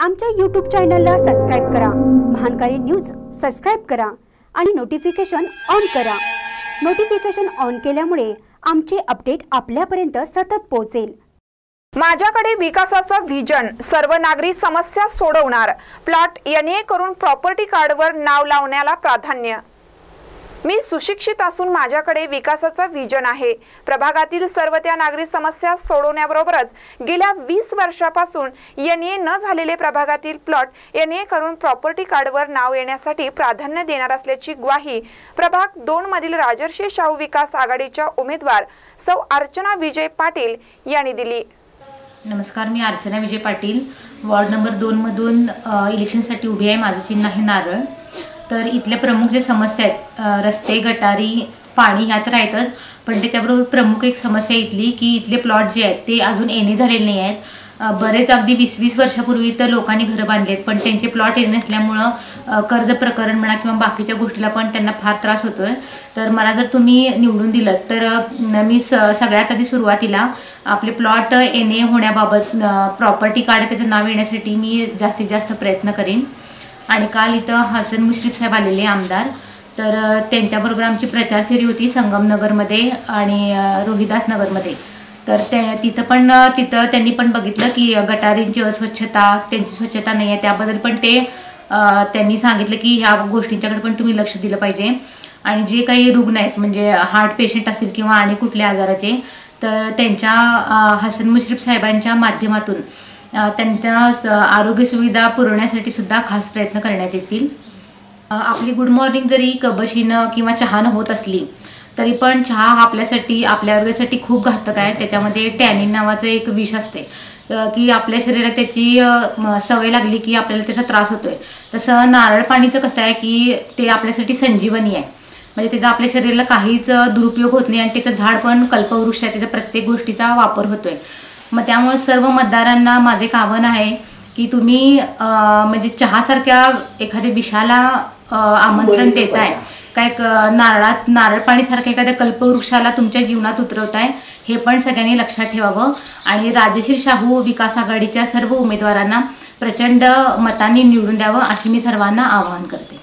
आमच्या YouTube चॅनलला subscribe करा, महानकारी न्यूज सबस्क्राइब करा आणि नोटिफिकेशन ऑन करा। नोटिफिकेशन ऑन केल्यामुळे आमचे अपडेट आपल्यापर्यंत सतत पोहोचेल। माझ्याकडे विकासाचं व्हिजन, सर्व नागरी समस्या सोडवणार, प्लॉट NA करून प्रॉपर्टी कार्डवर नाव लावण्याला प्राधान्य। मी सुशिक्षित असून माझ्याकडे विकासाचं व्हिजन आहे। प्रभागातील सर्व त्या नागरी समस्या सोडवण्याबरोबरच गेल्या 20 वर्षापासून NA न झालेले प्रभागातील प्लॉट NA करून प्रॉपर्टी कार्डवर नाव येण्यासाठी प्राधान्य देणार असल्याची ग्वाही प्रभाग 2 मधील राजर्षी शाहू विकास आघाडीच्या उमेदवार सौ अर्चना विजय पाटील यांनी दिली। नमस्कार, मी अर्चना विजय पाटील, वॉर्ड नंबर 2 मधून इलेक्शनसाठी उभी आहे। माझं चिन्ह आहे नारळ। तर इथल्या प्रमुख जे समस्या आहेत, रस्ते, गटारी, पाणी ह्या तर आहेतच, पण त्याच्याबरोबर प्रमुख एक समस्या इथली की इथले प्लॉट जे आहेत ते अजून NA झालेले नाही आहेत। बरेच अगदी 20-20 वर्षापूर्वी तर लोकांनी घरं बांधलेत, पण त्यांचे प्लॉट NA नसल्यामुळं कर्ज प्रकरण म्हणा किंवा बाकीच्या गोष्टीला पण त्यांना फार त्रास होतोय। तर मला जर तुम्ही निवडून दिलं तर मी सगळ्यात आधी सुरुवातीला आपले प्लॉट NA होण्याबाबत प्रॉपर्टी कार्ड त्याचं नाव येण्यासाठी मी जास्तीत जास्त प्रयत्न करीन। आणि काल इथं हसन मुश्रीफ साहेब आलेले आमदार, तर त्यांच्याबरोबर आमची प्रचार फेरी होती संगमनगरमध्ये आणि रोहिदास नगरमध्ये। तर तिथं त्यांनी पण बघितलं की गटारींची अस्वच्छता, त्यांची स्वच्छता नाही आहे, त्याबद्दल पण त्यांनी सांगितलं की ह्या गोष्टींच्याकडे पण तुम्ही लक्ष दिलं पाहिजे। आणि जे काही रुग्ण आहेत म्हणजे हार्ट पेशंट असतील किंवा आणि कुठल्या आजाराचे, तर त्यांच्या हसन मुश्रीफ साहेबांच्या माध्यमातून त्यांच्या आरोग्य सुविधा पुरवण्यासाठी सुद्धा खास प्रयत्न करण्यात येतील। आपली गुड मॉर्निंग जरी कबशीनं किंवा चहानं होत असली तरी पण चहा आपल्यासाठी, आपल्या आरोग्यासाठी खूप घातक आहे। त्याच्यामध्ये टॅनिन नावाचं एक विष असते की आपल्या शरीराला त्याची सवय लागली की आपल्याला त्याचा त्रास होतोय। तसं नारळ पाणीचं कसं आहे की ते आपल्यासाठी संजीवनी आहे, म्हणजे त्याचा आपल्या शरीराला काहीच दुरुपयोग होत नाही आणि त्याचं झाड पण कल्पवृक्ष आहे, त्याचा प्रत्येक गोष्टीचा वापर होतोय। मग त्यामुळे सर्व मतदारांना माझे आवाहन आहे की तुम्ही म्हणजे चहासारख्या एखाद्या विषाला आमंत्रण देताय, काय नारळ पाणीसारख्या एखाद्या कल्पवृक्षाला तुमच्या जीवनात उतरवताय, हे पण सगळ्यांनी लक्षात ठेवावं। आणि राजश्री शाहू विकास आघाडीच्या सर्व उमेदवारांना प्रचंड मतांनी निवडून द्यावं अशी मी सर्वांना आवाहन करते।